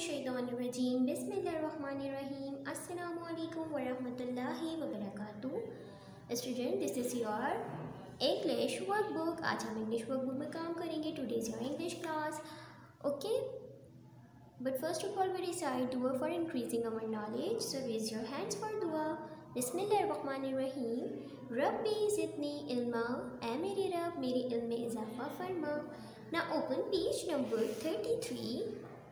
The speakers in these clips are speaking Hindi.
मिनशैतानिर्रजीम बिस्मिल्लाहिर्रहमानिर्रहीम अस्सलामु अलैकुम वरहमतुल्लाहि वबरकातुहू। Student, this is your English workbook. आज हम इंग्लिश वर्कबुक में काम करेंगे। Today is your English class, okay. But first of all we recite दुआ for increasing our knowledge. So raise your hands for दुआ। बिस्मिल्लाहिर्रहमानिर्रहीम। रब्बी ज़िदनी इल्मा, ऐ मेरे रब मेरे इल्म में इजाफ़ा फरमा। ना open page number 33।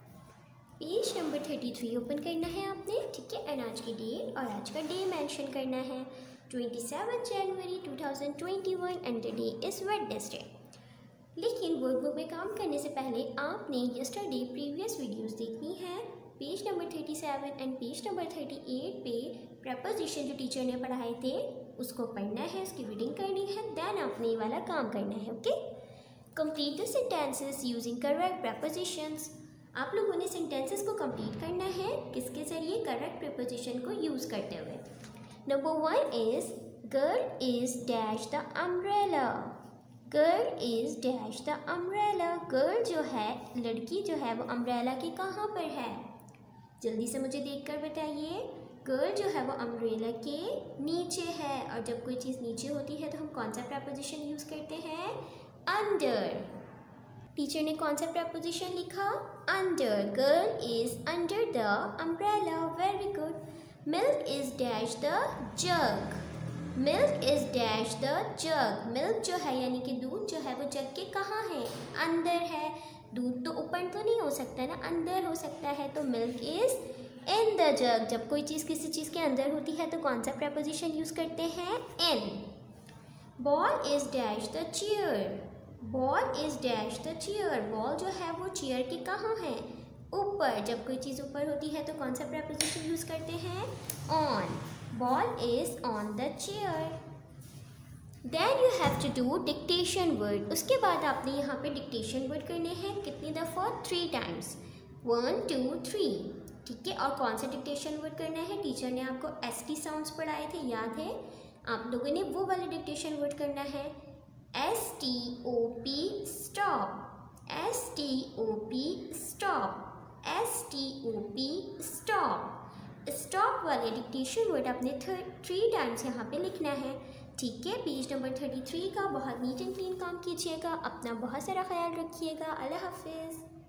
Page number 33 open करना है आपने, ठीक है। एंड आज की डेट और आज का डे मेंशन करना है 27 January 2021 and the day is Wednesday. लेकिन वर्कबुक में काम करने से पहले आपने यस्टरडे प्रीवियस वीडियोस देखनी है। Page number 37 and page number 38 पे प्रपोजिशन जो टीचर ने पढ़ाए थे उसको पढ़ना है, उसकी रीडिंग करनी है। देन आपने ये वाला काम करना है, okay. Complete the sentences using correct prepositions. आप लोगों ने सेंटेंसेस को कंप्लीट करना है किसके ज़रिए? करेक्ट प्रीपोजिशन को यूज़ करते हुए। Number 1 is girl is dash the umbrella. Girl is dash the umbrella. Girl जो है, लड़की जो है, वो अम्ब्रेला के कहाँ पर है? जल्दी से मुझे देखकर बताइए। गर्ल जो है वो अम्ब्रेला के नीचे है, और जब कोई चीज़ नीचे होती है तो हम कौन सा प्रपोजिशन यूज़ करते हैं? अंडर। टीचर ने कौन सा प्रपोजिशन लिखा? Under. Girl is under the umbrella. Very good. Milk is dash the jug. Milk is dash the jug. Milk जो है यानी कि दूध जो है वो जग के कहाँ है? अंदर है। दूध तो ऊपर तो नहीं हो सकता ना, अंदर हो सकता है, तो milk is in the jug. जब कोई चीज़ किसी चीज़ के अंदर होती है तो कौन सा प्रपोजिशन यूज़ करते हैं? In. Ball is dash the chair. Ball is dash the chair. Ball जो है वो चेयर के कहाँ है? ऊपर। जब कोई चीज़ ऊपर होती है तो कौन सा प्रपोजिशन यूज़ करते हैं? On. Ball is on the chair. Then you have to do dictation word. उसके बाद आपने यहाँ पे डिक्टेशन वर्ड करने हैं। कितनी दफ़ा? 3 टाइम्स। 1 2 3, ठीक है। और कौन सा डिक्टेशन वर्ड करना है? टीचर ने आपको ST साउंड्स पढ़ाए थे, याद है? आप लोगों ने वो वाला डिक्टेशन वर्ड करना है। STOP stop. STOP stop. STOP stop. Stop वाले डिक्टेशन वर्ड आपने 3 टाइम्स यहाँ पे लिखना है, ठीक है। पेज नंबर 33 का बहुत नीट एंड क्लीन काम कीजिएगा। अपना बहुत सारा ख्याल रखिएगा। अल्लाह हाफिज़।